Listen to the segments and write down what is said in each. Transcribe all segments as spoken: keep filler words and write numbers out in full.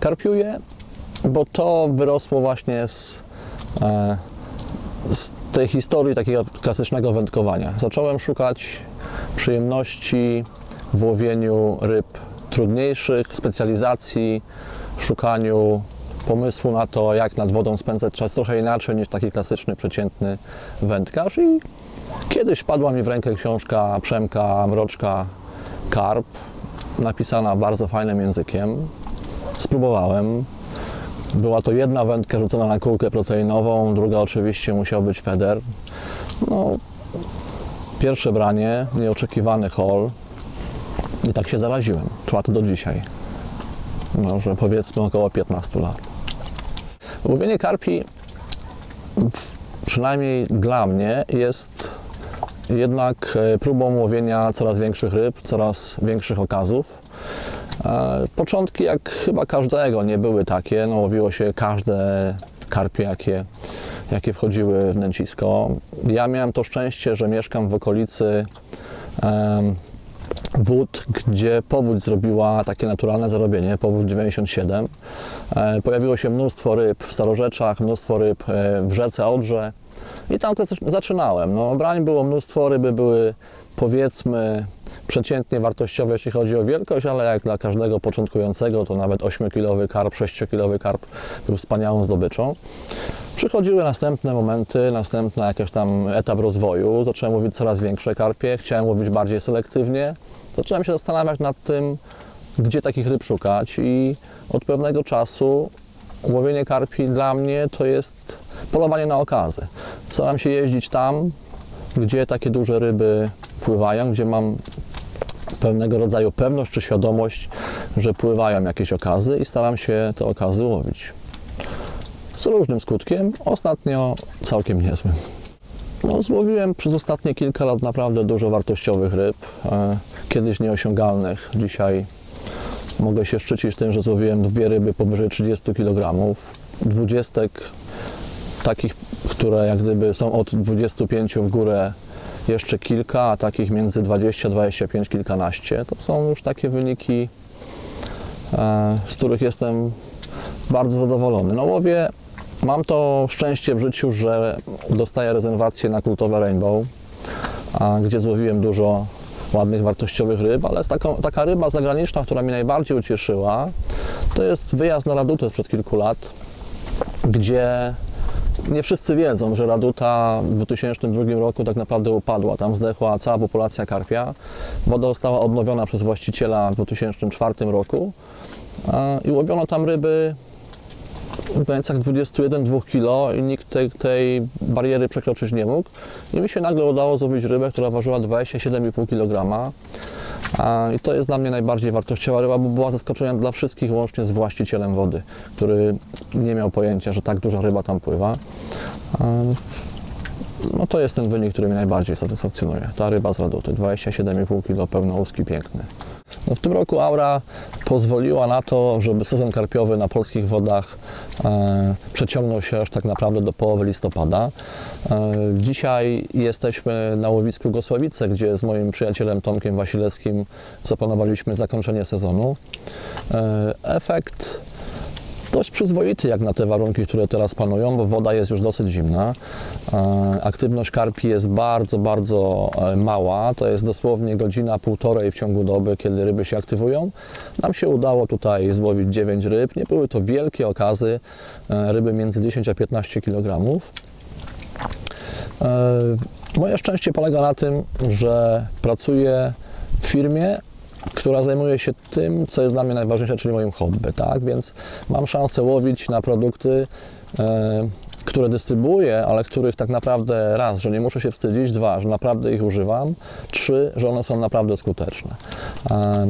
Karpiuję, bo to wyrosło właśnie z, z tej historii takiego klasycznego wędkowania. Zacząłem szukać przyjemności w łowieniu ryb trudniejszych, specjalizacji, szukaniu pomysłu na to, jak nad wodą spędzać czas trochę inaczej niż taki klasyczny, przeciętny wędkarz. I kiedyś padła mi w rękę książka Przemka Mroczka Karp, napisana bardzo fajnym językiem. Spróbowałem. Była to jedna wędka rzucona na kulkę proteinową, druga oczywiście musiał być feder. No, pierwsze branie, nieoczekiwany haul i tak się zaraziłem. Trwa to do dzisiaj. Może powiedzmy około piętnastu lat. Łowienie karpi, przynajmniej dla mnie, jest jednak próbą łowienia coraz większych ryb, coraz większych okazów. Początki, jak chyba każdego, nie były takie. No, łowiło się każde karpie, jakie, jakie wchodziły w nęcisko. Ja miałem to szczęście, że mieszkam w okolicy um, wód, gdzie powódź zrobiła takie naturalne zarobienie, powódź dziewięćdziesiąt siedem. E, pojawiło się mnóstwo ryb w Starorzeczach, mnóstwo ryb w rzece Odrze i tam też zaczynałem. No, brań było mnóstwo, ryby były, powiedzmy, przeciętnie wartościowe, jeśli chodzi o wielkość, ale jak dla każdego początkującego, to nawet ośmiokilowy karp, sześciokilowy karp był wspaniałą zdobyczą. Przychodziły następne momenty, następny jakiś tam etap rozwoju. Zacząłem łowić coraz większe karpie, chciałem łowić bardziej selektywnie. Zacząłem się zastanawiać nad tym, gdzie takich ryb szukać i od pewnego czasu łowienie karpi dla mnie to jest polowanie na okazy. Staram się jeździć tam, gdzie takie duże ryby pływają, gdzie mam pewnego rodzaju pewność czy świadomość, że pływają jakieś okazy i staram się te okazy łowić. Z różnym skutkiem, ostatnio całkiem niezłym. No, złowiłem przez ostatnie kilka lat naprawdę dużo wartościowych ryb, kiedyś nieosiągalnych. Dzisiaj mogę się szczycić tym, że złowiłem dwie ryby powyżej trzydziestu kilogramów, dwudziestek takich, które jak gdyby są od dwudziestu pięciu w górę jeszcze kilka, a takich między dwadzieścia dwadzieścia pięć, kilkanaście. To są już takie wyniki, z których jestem bardzo zadowolony. No, łowię, mam to szczęście w życiu, że dostaję rezerwację na kultowe Rainbow, gdzie złowiłem dużo ładnych, wartościowych ryb, ale jest taką, taka ryba zagraniczna, która mnie najbardziej ucieszyła, to jest wyjazd na Radutę sprzed kilku lat, gdzie nie wszyscy wiedzą, że Raduta w dwa tysiące drugim roku tak naprawdę upadła. Tam zdechła cała populacja karpia. Woda została odnowiona przez właściciela w dwa tysiące czwartym roku i łowiono tam ryby w granicach dwudziestu jeden do dwóch kilo i nikt tej, tej bariery przekroczyć nie mógł. I mi się nagle udało złowić rybę, która ważyła dwadzieścia siedem i pół kilograma. I to jest dla mnie najbardziej wartościowa ryba, bo była zaskoczeniem dla wszystkich, łącznie z właścicielem wody, który nie miał pojęcia, że tak duża ryba tam pływa. No to jest ten wynik, który mnie najbardziej satysfakcjonuje. Ta ryba z Raduty, dwadzieścia siedem i pół kilo, pełnołuski, piękny. No w tym roku Aura pozwoliła na to, żeby sezon karpiowy na polskich wodach e, przeciągnął się aż tak naprawdę do połowy listopada. E, dzisiaj jesteśmy na łowisku Gosławice, gdzie z moim przyjacielem Tomkiem Wasilewskim zaplanowaliśmy zakończenie sezonu. E, efekt dość przyzwoity jak na te warunki, które teraz panują, bo woda jest już dosyć zimna. Aktywność karpi jest bardzo, bardzo mała. To jest dosłownie godzina, półtorej w ciągu doby, kiedy ryby się aktywują. Nam się udało tutaj złowić dziewięć ryb. Nie były to wielkie okazy. Ryby między dziesięć a piętnaście kilogramów. Moje szczęście polega na tym, że pracuję w firmie, która zajmuje się tym, co jest dla mnie najważniejsze, czyli moim hobby, tak? Więc mam szansę łowić na produkty, e, które dystrybuuję, ale których tak naprawdę raz, że nie muszę się wstydzić, dwa, że naprawdę ich używam, trzy, że one są naprawdę skuteczne. E,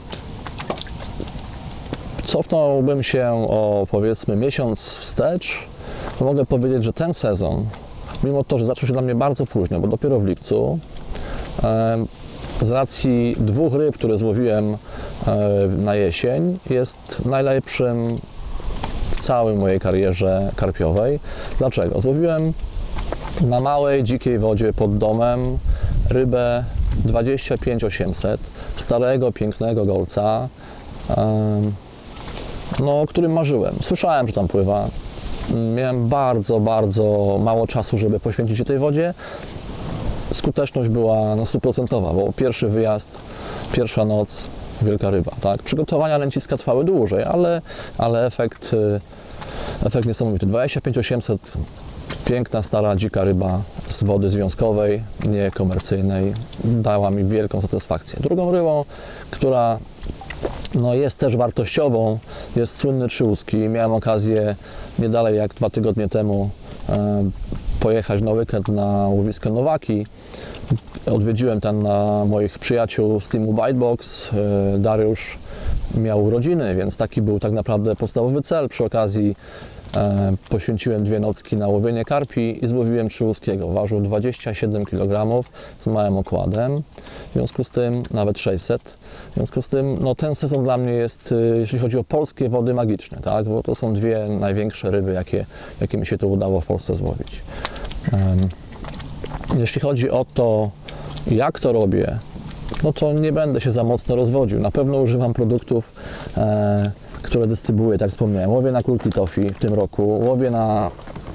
cofnąłbym się o powiedzmy miesiąc wstecz, to mogę powiedzieć, że ten sezon, mimo to, że zaczął się dla mnie bardzo późno, bo dopiero w lipcu, e, z racji dwóch ryb, które złowiłem na jesień, jest najlepszym w całej mojej karierze karpiowej. Dlaczego? Złowiłem na małej, dzikiej wodzie pod domem rybę dwadzieścia pięć osiemset, starego, pięknego golca, no, o którym marzyłem. Słyszałem, że tam pływa. Miałem bardzo, bardzo mało czasu, żeby poświęcić się tej wodzie. Skuteczność była no, stuprocentowa, bo pierwszy wyjazd, pierwsza noc, wielka ryba. Tak? Przygotowania lęciska trwały dłużej, ale, ale efekt, efekt niesamowity. dwadzieścia pięć osiemset, piękna, stara, dzika ryba z wody związkowej, niekomercyjnej, dała mi wielką satysfakcję. Drugą rybą, która no, jest też wartościową, jest słynny trzyłuski. Miałem okazję nie dalej jak dwa tygodnie temu e, pojechać na weekend na łowisko Nowaki. Odwiedziłem tam na moich przyjaciół z teamu Bitebox. E, Dariusz miał urodziny, więc taki był tak naprawdę podstawowy cel. Przy okazji e, poświęciłem dwie nocki na łowienie karpi i złowiłem trzyłuskiego. Ważył dwadzieścia siedem kilogramów z małym okładem, w związku z tym nawet sześćset. W związku z tym no, ten sezon dla mnie jest, jeśli chodzi o polskie wody, magiczny, tak? Bo to są dwie największe ryby, jakie, jakie mi się to udało w Polsce złowić. Um, jeśli chodzi o to, jak to robię, no to nie będę się za mocno rozwodził. Na pewno używam produktów, e, które dystrybuuję, tak jak wspomniałem. Łowię na kulki tofi w tym roku, łowię na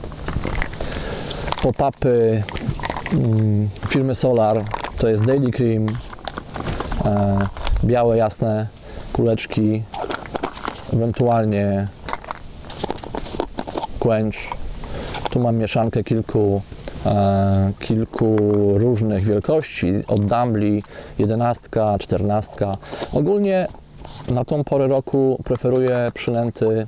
pop-upy mm, firmy Solar, to jest Daily Cream, e, białe, jasne kuleczki, ewentualnie quench. Tu mam mieszankę kilku, e, kilku różnych wielkości, od Dumbly, jedenastka, czternastka. Ogólnie na tą porę roku preferuję przynęty,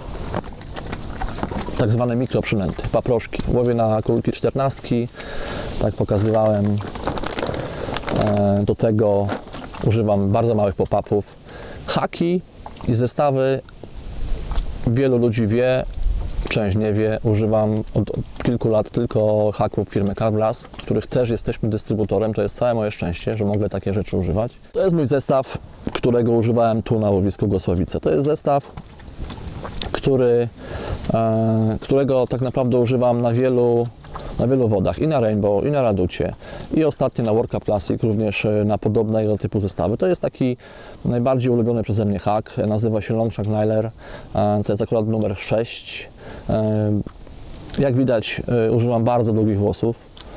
tak zwane mikroprzynęty, paproszki. Łowię na kulki czternastki, tak pokazywałem. E, do tego używam bardzo małych pop-upów. Haki i zestawy, wielu ludzi wie, część nie wie, używam od kilku lat tylko haków firmy Carbras, których też jesteśmy dystrybutorem. To jest całe moje szczęście, że mogę takie rzeczy używać. To jest mój zestaw, którego używałem tu na łowisku Gosławice. To jest zestaw, który, e, którego tak naprawdę używam na wielu na wielu wodach, i na Rainbow, i na Raducie, i ostatnio na World Cup Classic, również na podobnego typu zestawy. To jest taki najbardziej ulubiony przeze mnie hak, nazywa się Longshank Nyler, to jest akurat numer sześć. Jak widać, używam bardzo długich włosów.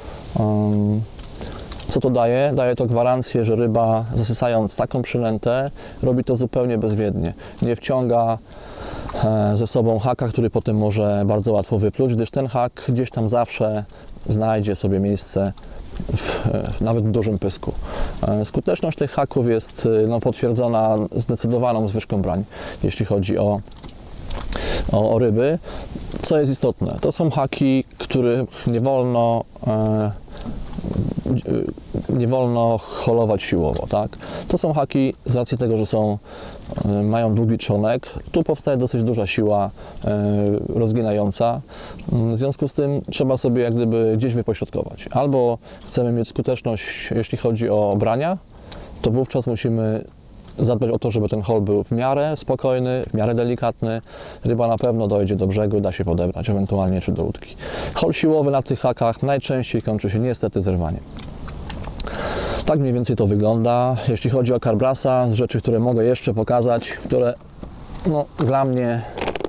Co to daje? Daje to gwarancję, że ryba, zasysając taką przynętę, robi to zupełnie bezwiednie. Nie wciąga ze sobą haka, który potem może bardzo łatwo wypluć, gdyż ten hak gdzieś tam zawsze znajdzie sobie miejsce w, nawet w dużym pysku. Skuteczność tych haków jest no, potwierdzona zdecydowaną zwyżką brań, jeśli chodzi o, o, o ryby. Co jest istotne, to są haki, których nie wolno e, nie wolno holować siłowo, tak? To są haki z racji tego, że są, mają długi trzonek. Tu powstaje dosyć duża siła e, rozginająca. W związku z tym trzeba sobie jak gdyby gdzieś wypośrodkować. Albo chcemy mieć skuteczność, jeśli chodzi o brania, to wówczas musimy zadbać o to, żeby ten hol był w miarę spokojny, w miarę delikatny. Ryba na pewno dojdzie do brzegu, da się podebrać, ewentualnie czy do łódki. Hol siłowy na tych hakach najczęściej kończy się niestety zerwaniem. Tak mniej więcej to wygląda. Jeśli chodzi o Carbrasa, z rzeczy, które mogę jeszcze pokazać, które no, dla mnie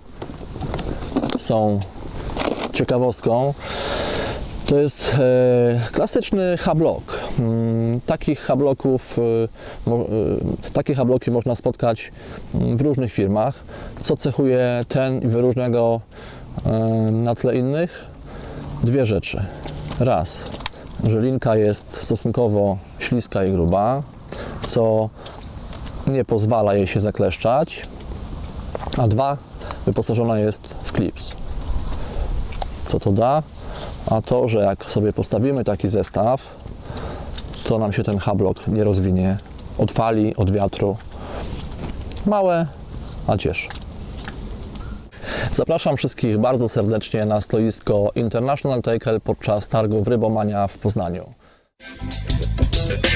są ciekawostką, to jest e, klasyczny H-block. Mm, takich H-blocków, e, mo, e, takie H-bloki można spotkać w różnych firmach. Co cechuje ten i wyróżnia go e, na tle innych? Dwie rzeczy. Raz, że linka jest stosunkowo śliska i gruba, co nie pozwala jej się zakleszczać, a dwa, wyposażona jest w klips. Co to da? A to, że jak sobie postawimy taki zestaw, to nam się ten H-block nie rozwinie od fali, od wiatru. Małe, a cieszy. Zapraszam wszystkich bardzo serdecznie na stoisko International Tackle podczas targów Rybomania w Poznaniu.